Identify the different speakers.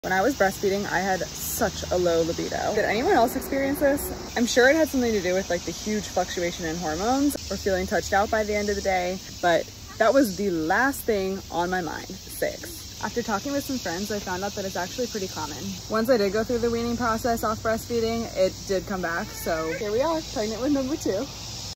Speaker 1: When I was breastfeeding, I had such a low libido. Did anyone else experience this? I'm sure it had something to do with like the huge fluctuation in hormones or feeling touched out by the end of the day, but that was the last thing on my mind, sex. After talking with some friends, I found out that it's actually pretty common. Once I did go through the weaning process off breastfeeding, it did come back. So here we are, pregnant with number 2.